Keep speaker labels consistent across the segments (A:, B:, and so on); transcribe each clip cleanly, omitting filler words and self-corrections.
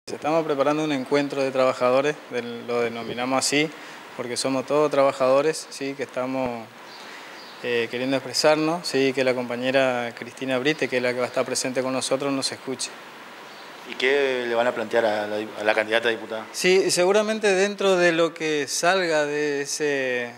A: Estamos preparando un encuentro de trabajadores, lo denominamos así, porque somos todos trabajadores, ¿sí? Que estamos queriendo expresarnos, ¿sí? Que la compañera Cristina Brite, que es la que va a estar presente con nosotros, nos escuche.
B: ¿Y qué le van a plantear a la candidata a diputada?
A: Sí, seguramente dentro de lo que salga de ese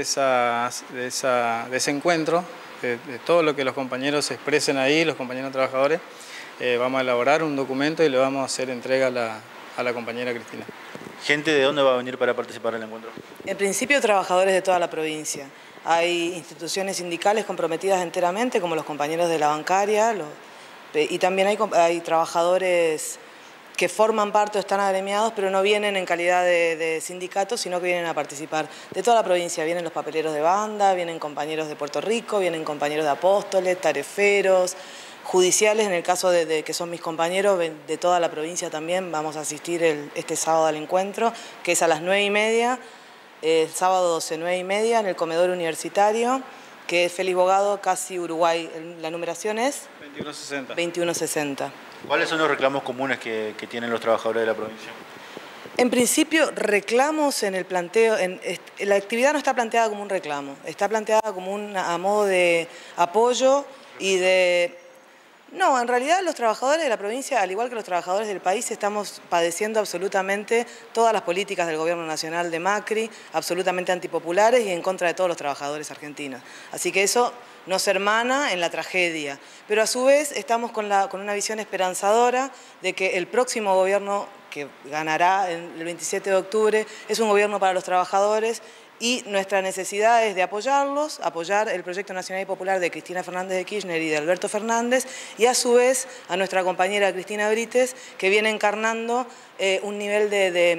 A: encuentro, de todo lo que los compañeros expresen ahí, los compañeros trabajadores, vamos a elaborar un documento y le vamos a hacer entrega a la compañera Cristina.
B: ¿Gente de dónde va a venir para participar en el encuentro?
C: En principio, trabajadores de toda la provincia. Hay instituciones sindicales comprometidas enteramente, como los compañeros de la bancaria, y también hay trabajadores que forman parte o están agremiados, pero no vienen en calidad de sindicatos, sino que vienen a participar de toda la provincia. Vienen los papeleros de banda, vienen compañeros de Puerto Rico, vienen compañeros de Apóstoles, tareferos, judiciales, en el caso de que son mis compañeros de toda la provincia también. Vamos a asistir este sábado al encuentro, que es a las 9:30, el sábado 12, 9:30, en el comedor universitario, que es Félix Bogado, casi Uruguay. La numeración es
A: 2160.
C: 2160.
B: ¿Cuáles son los reclamos comunes que tienen los trabajadores de la provincia?
C: En principio, reclamos en el planteo, la actividad no está planteada como un reclamo, está planteada como a modo de apoyo y de... No, en realidad los trabajadores de la provincia, al igual que los trabajadores del país, estamos padeciendo absolutamente todas las políticas del gobierno nacional de Macri, absolutamente antipopulares y en contra de todos los trabajadores argentinos. Así que eso nos hermana en la tragedia. Pero a su vez estamos con una visión esperanzadora de que el próximo gobierno que ganará el 27 de octubre es un gobierno para los trabajadores, y nuestra necesidad es de apoyarlos, apoyar el proyecto nacional y popular de Cristina Fernández de Kirchner y de Alberto Fernández, y a su vez a nuestra compañera Cristina Brites, que viene encarnando un nivel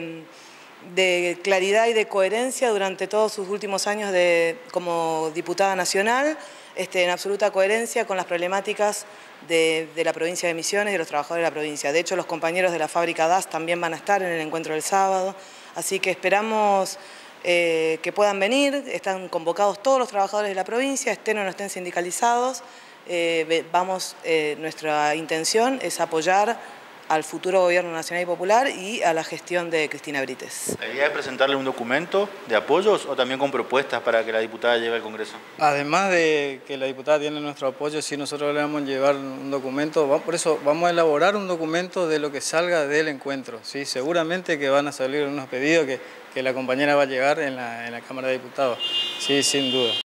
C: de claridad y de coherencia durante todos sus últimos años como diputada nacional, en absoluta coherencia con las problemáticas de la provincia de Misiones y de los trabajadores de la provincia. De hecho, los compañeros de la fábrica DAS también van a estar en el encuentro del sábado, así que esperamos que puedan venir. Están convocados todos los trabajadores de la provincia, estén o no estén sindicalizados. Nuestra intención es apoyar al futuro gobierno nacional y popular y a la gestión de Cristina Brites.
B: ¿La idea es presentarle un documento de apoyos o también con propuestas para que la diputada lleve al Congreso?
A: Además de que la diputada tiene nuestro apoyo, sí, nosotros le vamos a llevar un documento, por eso vamos a elaborar un documento de lo que salga del encuentro, ¿sí? Seguramente que van a salir unos pedidos que la compañera va a llegar en la Cámara de Diputados, sí, sin duda.